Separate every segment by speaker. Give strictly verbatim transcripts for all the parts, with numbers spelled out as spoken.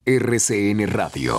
Speaker 1: R C N Radio.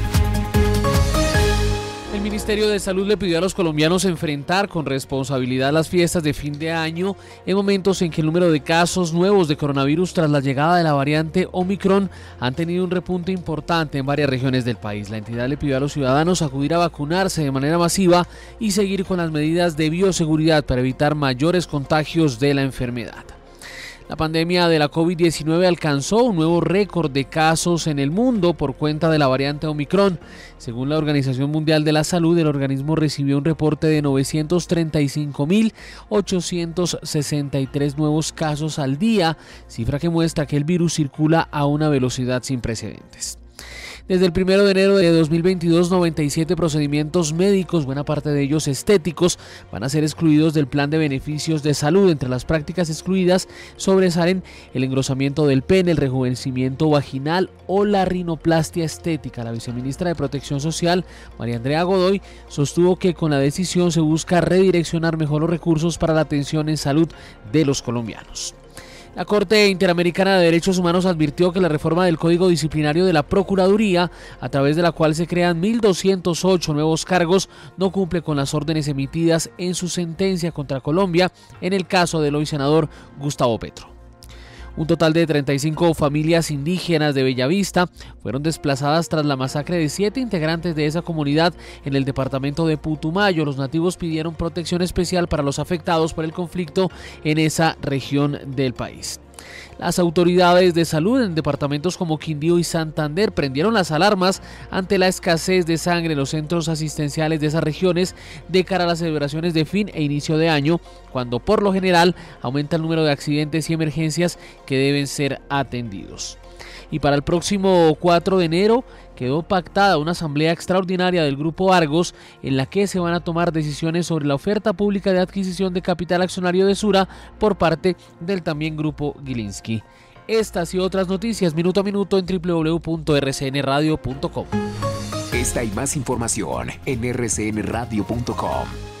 Speaker 2: El Ministerio de Salud le pidió a los colombianos enfrentar con responsabilidad las fiestas de fin de año en momentos en que el número de casos nuevos de coronavirus tras la llegada de la variante Omicron han tenido un repunte importante en varias regiones del país. La entidad le pidió a los ciudadanos acudir a vacunarse de manera masiva y seguir con las medidas de bioseguridad para evitar mayores contagios de la enfermedad. La pandemia de la COVID diecinueve alcanzó un nuevo récord de casos en el mundo por cuenta de la variante Omicron. Según la Organización Mundial de la Salud, el organismo recibió un reporte de novecientos treinta y cinco mil ochocientos sesenta y tres nuevos casos al día, cifra que muestra que el virus circula a una velocidad sin precedentes. Desde el primero de enero de dos mil veintidós, noventa y siete procedimientos médicos, buena parte de ellos estéticos, van a ser excluidos del plan de beneficios de salud. Entre las prácticas excluidas sobresalen el engrosamiento del pene, el rejuvenecimiento vaginal o la rinoplastia estética. La viceministra de Protección Social, María Andrea Godoy, sostuvo que con la decisión se busca redireccionar mejor los recursos para la atención en salud de los colombianos. La Corte Interamericana de Derechos Humanos advirtió que la reforma del Código Disciplinario de la Procuraduría, a través de la cual se crean mil doscientos ocho nuevos cargos, no cumple con las órdenes emitidas en su sentencia contra Colombia en el caso del hoy senador Gustavo Petro. Un total de treinta y cinco familias indígenas de Bellavista fueron desplazadas tras la masacre de siete integrantes de esa comunidad en el departamento de Putumayo. Los nativos pidieron protección especial para los afectados por el conflicto en esa región del país. Las autoridades de salud en departamentos como Quindío y Santander prendieron las alarmas ante la escasez de sangre en los centros asistenciales de esas regiones de cara a las celebraciones de fin e inicio de año, cuando por lo general aumenta el número de accidentes y emergencias que deben ser atendidos. Y para el próximo cuatro de enero quedó pactada una asamblea extraordinaria del Grupo Argos en la que se van a tomar decisiones sobre la oferta pública de adquisición de capital accionario de Sura por parte del también Grupo Gilinski. Estas y otras noticias minuto a minuto en doble u doble u doble u punto r c n radio punto com.
Speaker 1: Esta y más información en r c n radio punto com.